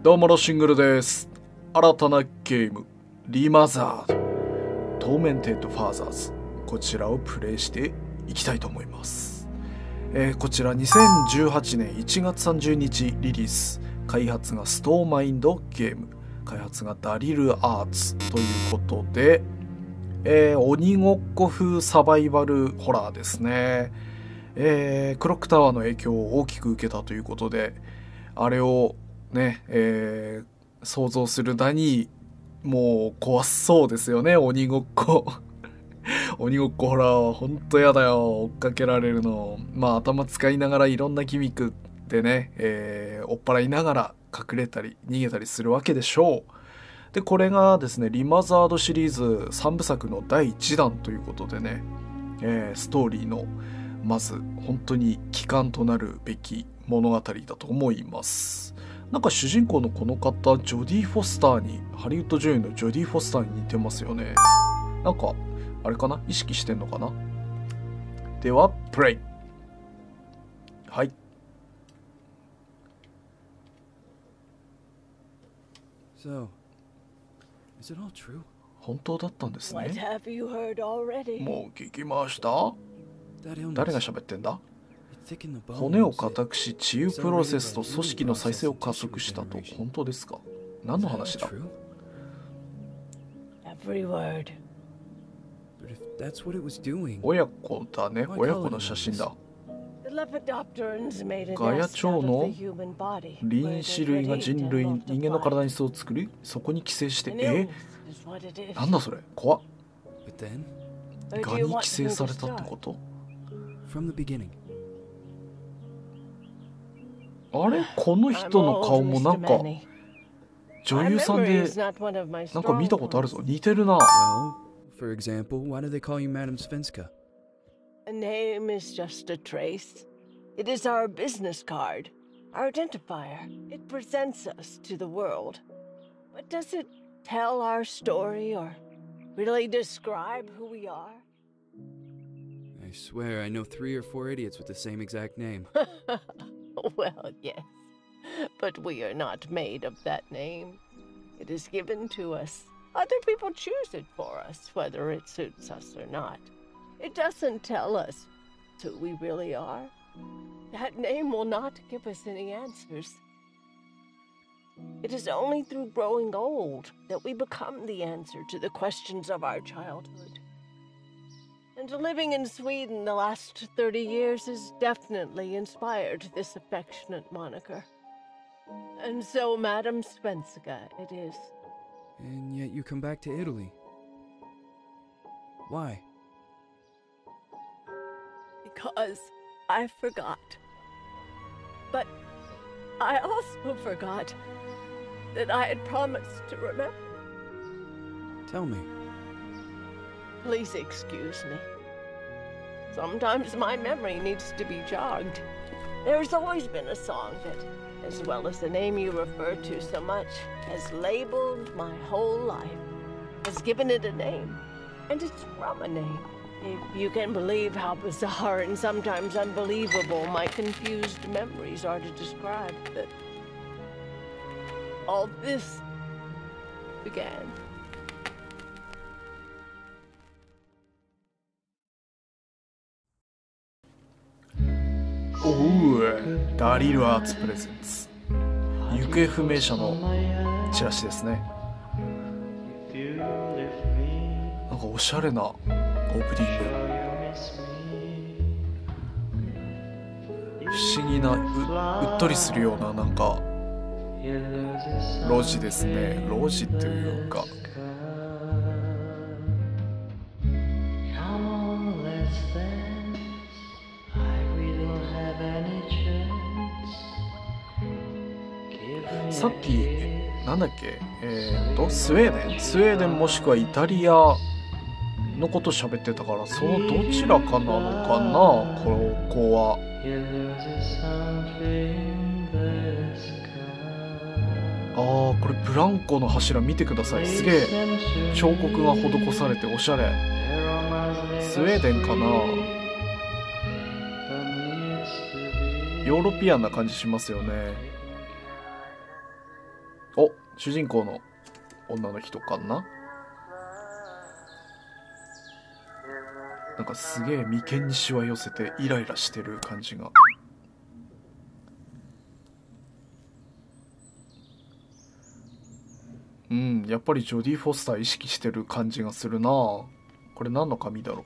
どうもロシングルです。新たなゲームリマザードトーメンテッドファーザーズ、こちらをプレイしていきたいと思います。こちら2018年1月30日リリース、開発がストーマインドゲーム、開発がダリルアーツということで、鬼ごっこ風サバイバルホラーですね。クロックタワーの影響を大きく受けたということで、あれをね、想像するだにもう怖そうですよね。鬼ごっこ鬼ごっこホラーはほんとやだよ、追っかけられるの。まあ頭使いながらいろんなギミックでね、追っ払いながら隠れたり逃げたりするわけでしょう。でこれがですね、リマザードシリーズ3部作の第1弾ということでね、ストーリーのまず本当に基幹となるべき物語だと思います。なんか主人公のこの方、ジョディ・フォスターに、ハリウッド女優のジョディ・フォスターに似てますよね。なんかあれかな、意識してんのかな。ではプレイ。はい。 So, is it all true? 本当だったんですね。 What have you heard already? もう聞きました。 That illness, 誰が喋ってんだ。 it thickened the bones. 骨を硬くし治癒プロセスと組織の再生を加速したと。本当ですか。何の Is that 話だ。 true? Every word. But if that's what it was doing, 親子だね。親子の写真だ。 The lepidopterans made a ガヤ nest チョ out ウ of の the human body. 臨死類が人類、人間の体に巣を作り、そこに寄生して、 An illness is what it is. なんだそれ、怖っ。 but then, Or ガ do you に want 寄生 me さ to れたって start? こと。 from the beginning, あれ、この I'm 人の old, 顔もなん Mr. か Manny. 女 My 優さん memory で is not one of my なんか見 strong たことあるぞ。 points. 似てるな。 well, for example, why do they call you Madam Svenska? A name is just a trace. It is our business card, our identifier. It presents us to the world. But does it tell our story or really describe who we are? I swear I know 3 or 4 idiots with the same exact name. Well, yes. But we are not made of that name. It is given to us. Other people choose it for us, whether it suits us or not. It doesn't tell us who we really are. That name will not give us any answers. It is only through growing old that we become the answer to the questions of our childhood. And living in Sweden the last 30 years has definitely inspired this affectionate moniker. And so, Madam Svenska, it is. And yet you come back to Italy. Why? Because I forgot. But I also forgot that I had promised to remember. Tell me. Please excuse me. Sometimes my memory needs to be jogged. There's always been a song that, as well as the name you refer to so much, has labeled my whole life, has given it a name, and it's from a name. If you can believe how bizarre and sometimes unbelievable my confused memories are to describe that all this began. おう、ダリルアーツプレゼンツ、行方不明者のチラシですね。なんかおしゃれなオープニング。不思議な うっとりするようななんか路地ですね。路地というか。さっきなんだっけ、スウェーデンもしくはイタリアのこと喋ってたから、そのどちらかなのかな、ここは。これブランコの柱見てください。すげえ彫刻が施されておしゃれ。スウェーデンかな。ヨーロピアンな感じしますよね。 お、主人公の女の人かな。なんかすげえ眉間にしわ寄せてイライラしてる感じが。うん、やっぱりジョディ・フォスター意識してる感じがするな。これ何の紙だろ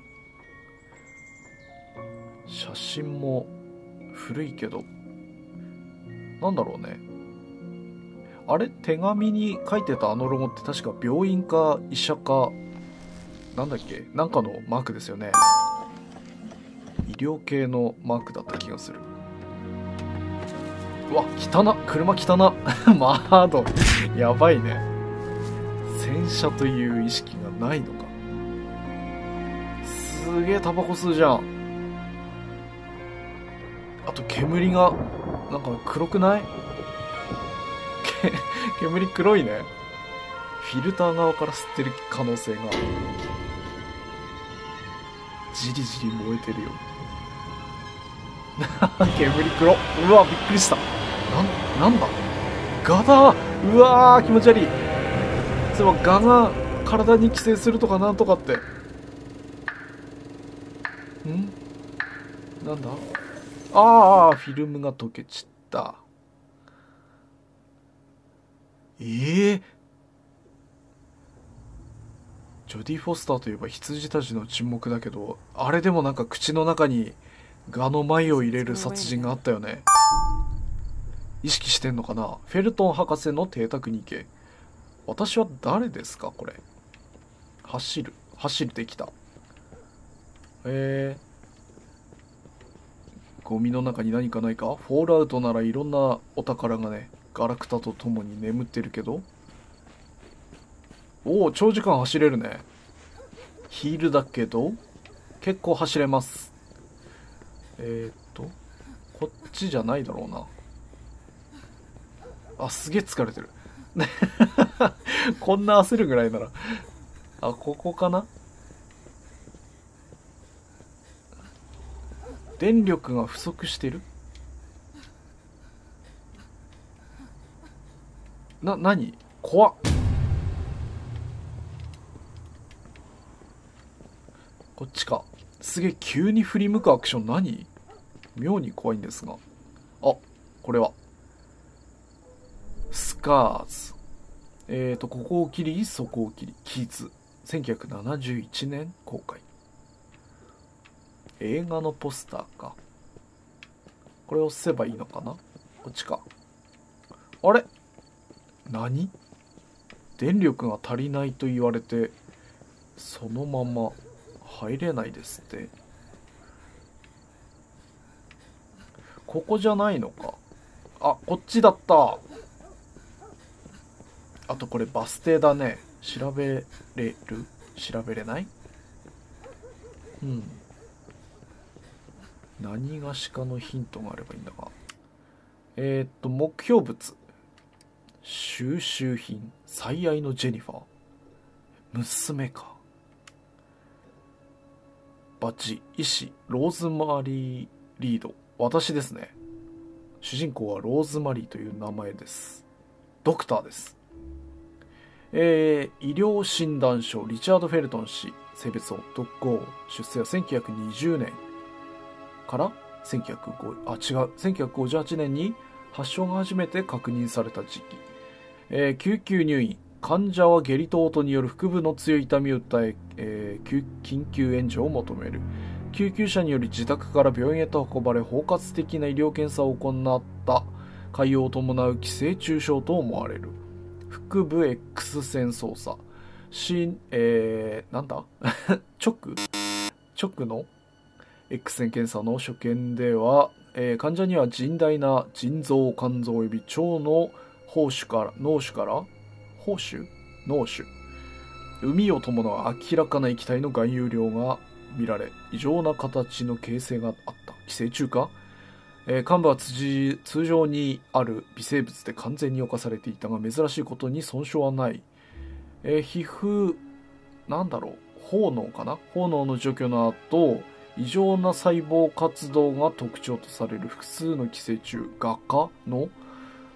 う。写真も古いけど、なんだろうね。あれ、手紙に書いてたあのロゴって確か病院か医者かなんだっけ、なんかのマークですよね。医療系のマークだった気がする。うわ、汚な、車汚な。窓やばいね。洗車という意識がないのか。すげえタバコ吸うじゃん。あと煙がなんか黒くない？煙黒いね。フィルター側から吸ってる可能性が。じりじり燃えてるよ。煙黒。うわ、びっくりした。なんだガだ。うわー、気持ち悪い。そういえばガが体に寄生するとかなんとかって。なんだ。ああ、フィルムが溶けちった。ジョディ・フォスターといえば羊たちの沈黙だけど、あれでもなんか口の中にガの繭を入れる殺人があったよね。意識してんのかな。フェルトン博士の邸宅に行け。私は誰ですかこれ。走ってきた。ゴミの中に何かないか。フォールアウトならいろんなお宝がね、ガラクタと共に眠ってるけど。おお、長時間走れるね。ヒールだけど結構走れます。こっちじゃないだろうな。あ、すげえ疲れてる。こんな焦るぐらいなら。あ、ここかな。電力が不足してる。何怖っ。こっちか。すげえ急に振り向くアクション。何妙に怖いんですが。あ、これはスカーズ。ここを切りそこを切りキーズ。1971年公開。映画のポスターか。これを押せばいいのかな。こっちか。あれ、何？電力が足りないと言われてそのまま入れないですって。ここじゃないのか。あ、こっちだった。あとこれバス停だね。調べれる？調べれない？何がしかのヒントがあればいいんだが。目標物。収集品。最愛のジェニファー。娘か。バッジ。医師。ローズマリー・リード。私ですね。主人公はローズマリーという名前です。ドクターです。医療診断書。リチャード・フェルトン氏。性別男。出生は1920年から1958年に発症が初めて確認された時期。救急入院。患者は下痢と嘔吐による腹部の強い痛みを訴え、緊急援助を求める。救急車により自宅から病院へと運ばれ、包括的な医療検査を行った潰瘍を伴う寄生虫症と思われる。腹部 X 線操作。なんだ直の X 線検査の所見では、患者には甚大な腎臓、肝臓及び腸の脳腫から膿を伴う明らかな液体の含有量が見られ、異常な形の形成があった。寄生虫か。幹部は通常にある微生物で完全に侵されていたが、珍しいことに損傷はない。皮膚、なんだろう、胞脳かな。胞脳の除去の後、異常な細胞活動が特徴とされる複数の寄生虫、画家の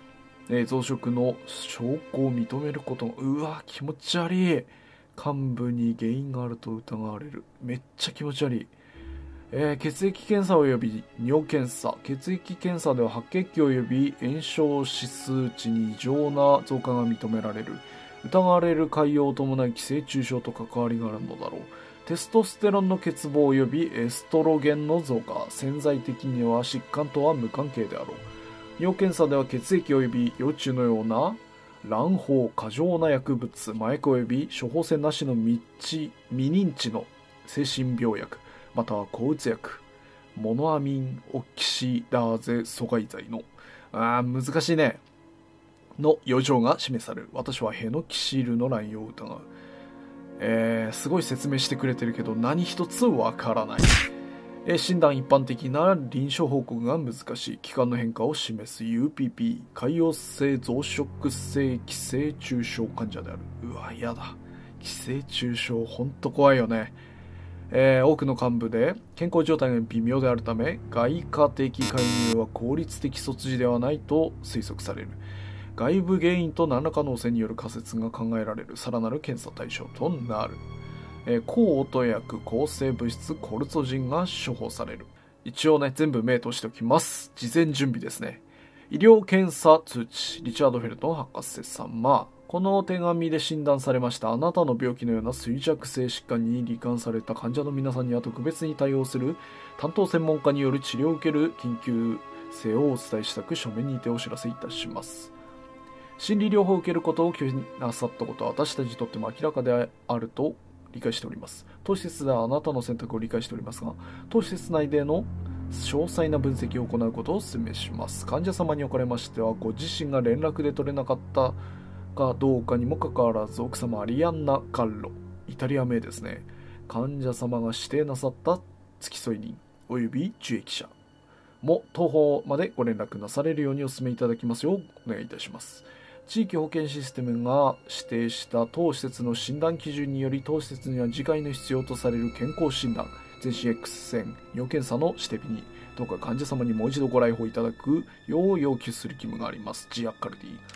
増殖の証拠を認めることが、うわ気持ち悪い。患部に原因があると疑われる。めっちゃ気持ち悪い。血液検査及び尿検査。血液検査では白血球及び炎症指数値に異常な増加が認められる。疑われる潰瘍を伴い寄生虫症と関わりがあるのだろう。テストステロンの欠乏及びエストロゲンの増加。潜在的には疾患とは無関係であろう。尿検査では血液及び幼虫のような乱放、過剰な薬物、麻薬及び処方箋なしの未認知の精神病薬、または抗うつ薬、モノアミンオキシダーゼ阻害剤の、難しいね。の余剰が示される。私はヘノキシルの乱用を疑う。すごい説明してくれてるけど、何一つわからない。診断一般的な臨床報告が難しい。器官の変化を示す UPP、潰瘍性増殖性寄生虫症患者である。うわ、やだ。寄生虫症、ほんと怖いよね。多くの幹部で健康状態が微妙であるため、外科的介入は効率的措置ではないと推測される。外部原因と何らかの汚染による仮説が考えられる。さらなる検査対象となる。抗オト薬、抗生物質、コルツォジンが処方される。一応ね、全部目通しておきます。事前準備ですね。医療検査通知、リチャード・フェルトン博士様。この手紙で診断されましたあなたの病気のような衰弱性疾患に罹患された患者の皆さんには特別に対応する担当専門家による治療を受ける緊急性をお伝えしたく書面にてお知らせいたします。心理療法を受けることを拒否なさったことは私たちにとっても明らかであると理解しております。当施設ではあなたの選択を理解しておりますが、当施設内での詳細な分析を行うことをお勧めします。患者様におかれましては、ご自身が連絡で取れなかったかどうかにもかかわらず、奥様アリアンナ・カッロ、イタリア名ですね。患者様が指定なさった付き添い人及び受益者も当方までご連絡なされるようにお勧めいただきますようお願いいたします。地域保健システムが指定した当施設の診断基準により、当施設には次回の必要とされる健康診断、全身 X 線、尿検査の指定日にどうか患者様にもう一度ご来訪いただくよう要求する義務があります。ジアッカルディ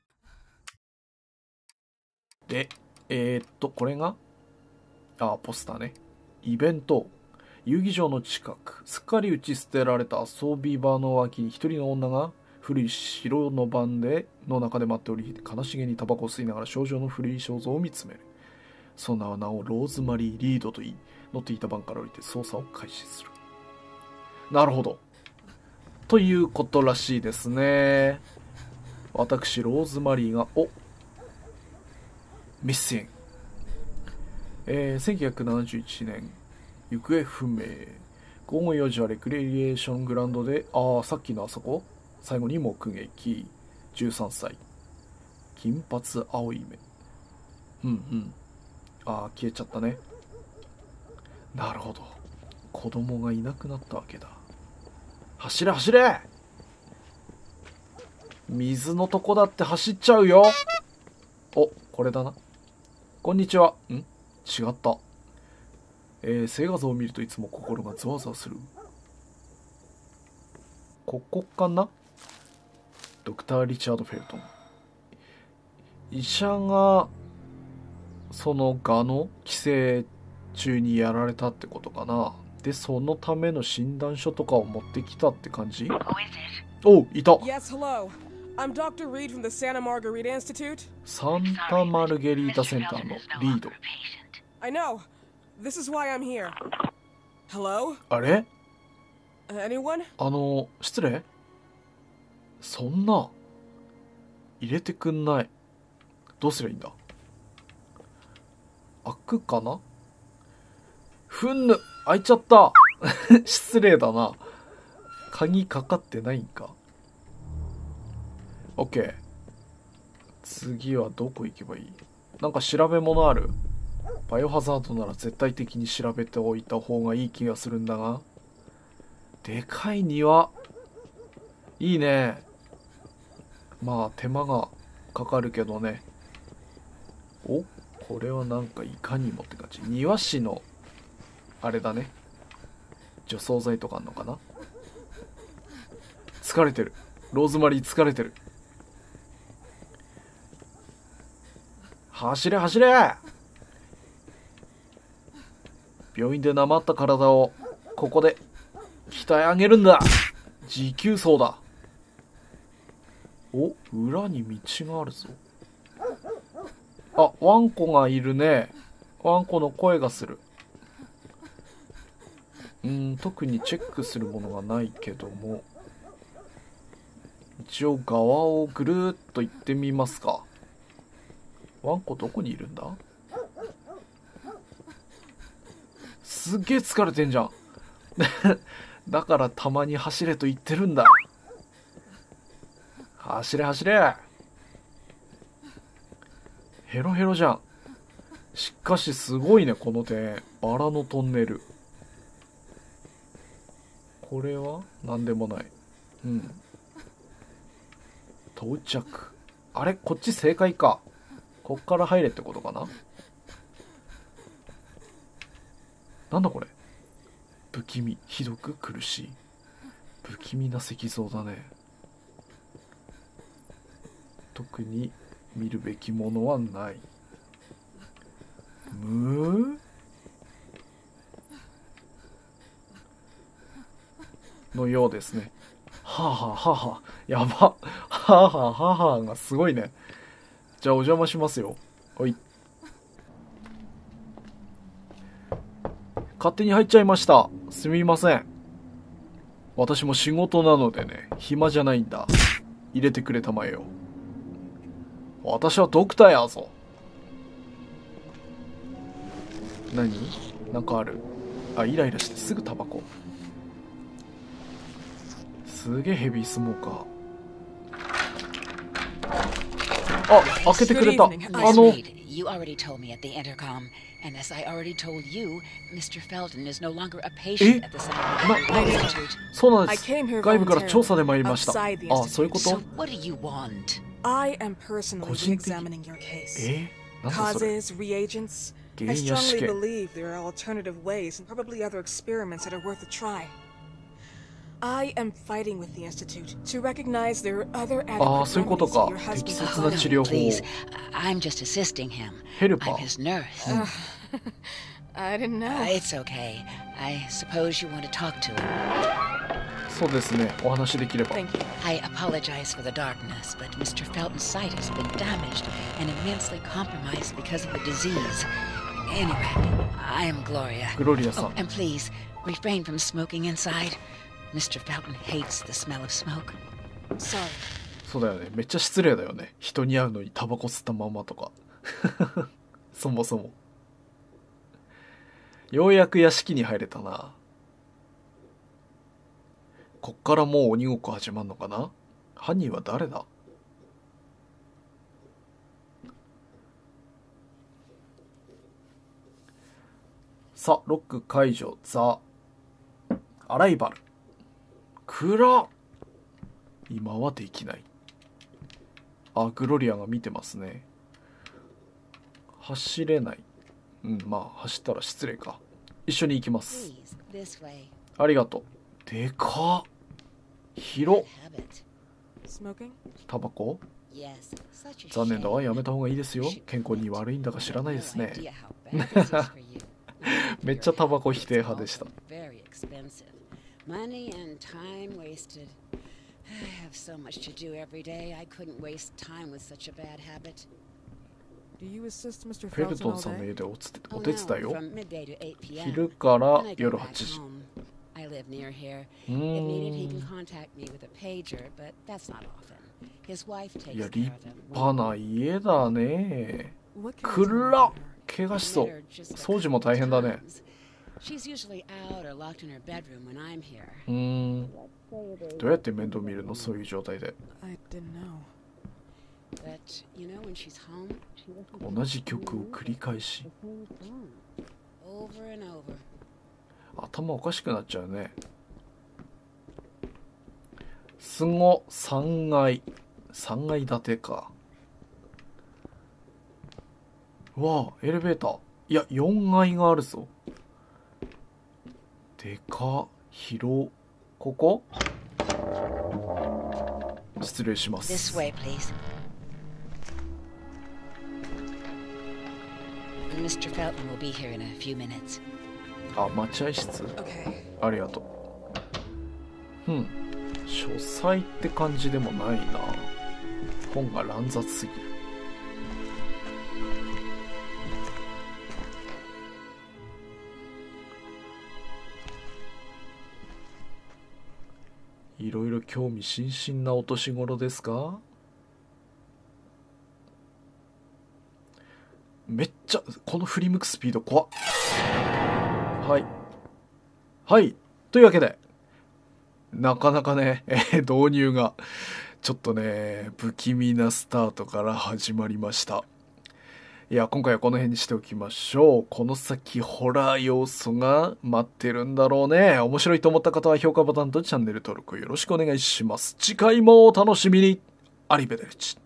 で、これがポスターね。イベント。遊戯場の近く、すっかり打ち捨てられた遊び場の脇に一人の女が古い城の番の中で待っており、悲しげにタバコを吸いながら少女の古い肖像を見つめる。その名をローズマリー・リードと言い、乗っていた番から降りて捜査を開始する。なるほど。ということらしいですね。私、ローズマリーが、ミッシン。1971年、行方不明。午後4時はレクリエーショングラウンドで、さっきのあそこ最後に目撃。13歳。金髪青い目。消えちゃったね。なるほど。子供がいなくなったわけだ。走れ走れ！水のとこだって走っちゃうよ。これだな。こんにちは。違った。静画像を見るといつも心がゾワゾワする。ここかな？ドクター・リチャード・フェルトン。医者がその蛾の寄生虫にやられたってことかな。で、そのための診断書とかを持ってきたって感じ？いた。 Yes, hello. I'm Dr. Reed from the Santa Margarita Institute. サンタマルゲリータセンターのリード。 I know. This is why I'm here. Hello? あれ？ Anyone? 失礼？そんな入れてくんない。どうすりゃいいんだ？開くかな？開いちゃった。失礼だな。鍵かかってないんか。OK。次はどこ行けばいい？なんか調べ物ある？バイオハザードなら絶対的に調べておいた方がいい気がするんだが。でかい庭。いいね。まあ手間がかかるけどね。これはなんかいかにもって感じ。庭師のあれだね。除草剤とかあんのかな。疲れてる。ローズマリー疲れてる。 走れ走れ。病院でなまった体をここで鍛え上げるんだ。持久走だ。お、裏に道があるぞ。あ、ワンコがいるね。ワンコの声がする。特にチェックするものがないけども、一応側をぐるーっと行ってみますか。ワンコどこにいるんだ？すっげえ疲れてんじゃん。だからたまに走れと言ってるんだ。走れ走れ。ヘロヘロじゃん。しかしすごいね、この点。バラのトンネル。これは何でもない。到着。あれ、こっち正解か。こっから入れってことかな。なんだこれ。不気味、ひどく苦しい。不気味な石像だね。特に見るべきものはない。のようですね。はあはあはあはあ。やば。はあはあはあはあがすごいね。じゃあお邪魔しますよ。はい。勝手に入っちゃいました。すみません。私も仕事なのでね、暇じゃないんだ。入れてくれたまえよ。私はドクターやぞ。何？なんかある。あ、イライラしてすぐタバコ。すげえヘビースモーカー。あ、開けてくれた。 You already told me at the intercom, and as I already told you, Mr. Felton is no longer a patient at the Center Institute. そうなんです。外部から調査で参りました。あ、そういうこと？ So what do you want? I am personally examining your case. Causes, reagents. I strongly believe there are alternative ways and probably other experiments that are worth a try. I am fighting with the Institute to recognize there are other adequate remedies for your husband. Please, I'm just assisting him. I'm his nurse. I didn't know. It's okay. I suppose you want to talk to him. そうですね。お話できれば。 I apologize for the darkness, but Mr. Felton's sight has been damaged and immensely compromised because of the disease. Anyway, I am Gloria. Gloriaさん。 Oh, and please, refrain from smoking inside. Mr. Felton hates the smell of smoke. Sorry. そうだよね。めっちゃ失礼だよね。人に会うのにタバコ吸ったままとか。そもそも。ようやく屋敷に入れたな。こっからもう鬼ごっこ始まるのかな。犯人は誰だ。さあ、ロック解除。ザ・アライバル。暗っ。今はできない。あ、グロリアが見てますね。走れない。まあ走ったら失礼か。一緒に行きます。ありがとう。でかっ。広っ。タバコ？残念だわ。やめた方がいいですよ。健康に悪いんだか知らないですね。めっちゃタバコ否定派でした。 Money and time wasted. I have so much to do every day. I couldn't waste time with such a bad habit. Do you assist Mr. フェルトンさんの家でお手伝いを。 From midday to 8 p.m. 昼から夜8時。 I live near here. If needed, he can contact me with a pager, but that's not often. His wife takes care of them. いや、立派な家だね。暗っ。怪我しそう。掃除も大変だね。 She's usually out or locked in her bedroom when I'm here. どうやって面倒見るの？そういう状態で。 I didn't know. But you know when she's home, 同じ曲を繰り返し。 over and over. 頭おかしくなっちゃうね。すご3階建てか。わあ、エレベーター。いや、4階があるぞ。でか、広、ここ？失礼します。 This way, please. Mr. Felton will be here in a few minutes. あ、待合室 Okay. ありがとう。書斎って感じでもないな。本が乱雑すぎる。いろいろ興味津々なお年頃ですか？めっちゃこの振り向くスピード怖っ。はいはいというわけで、なかなかね、導入がちょっとね不気味なスタートから始まりました。いや、今回はこの辺にしておきましょう。この先ホラー要素が待ってるんだろうね。面白いと思った方は評価ボタンとチャンネル登録よろしくお願いします。次回もお楽しみに。アリベデルチ。